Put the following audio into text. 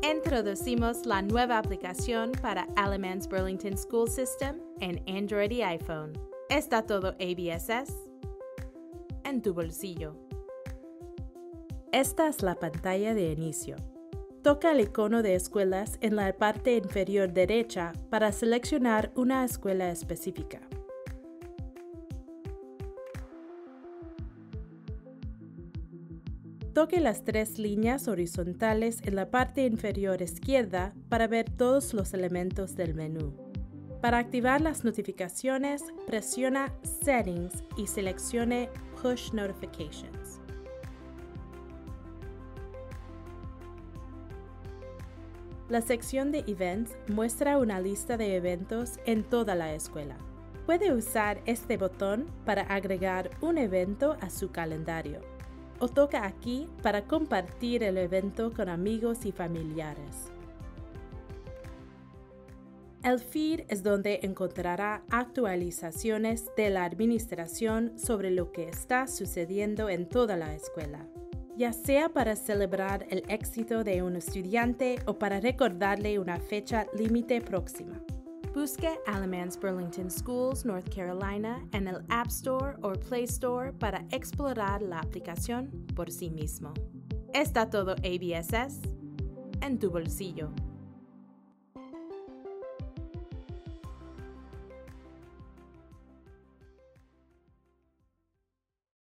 Introducimos la nueva aplicación para Alamance Burlington School System en Android y iPhone. Está todo ABSS en tu bolsillo. Esta es la pantalla de inicio. Toca el icono de escuelas en la parte inferior derecha para seleccionar una escuela específica. Toque las tres líneas horizontales en la parte inferior izquierda para ver todos los elementos del menú. Para activar las notificaciones, presiona Settings y seleccione Push Notifications. La sección de Events muestra una lista de eventos en toda la escuela. Puede usar este botón para agregar un evento a su calendario, o toca aquí para compartir el evento con amigos y familiares. El feed es donde encontrará actualizaciones de la administración sobre lo que está sucediendo en toda la escuela, ya sea para celebrar el éxito de un estudiante o para recordarle una fecha límite próxima. Busque Alamance Burlington Schools North Carolina en el App Store o Play Store para explorar la aplicación por sí mismo. Está todo ABSS en tu bolsillo.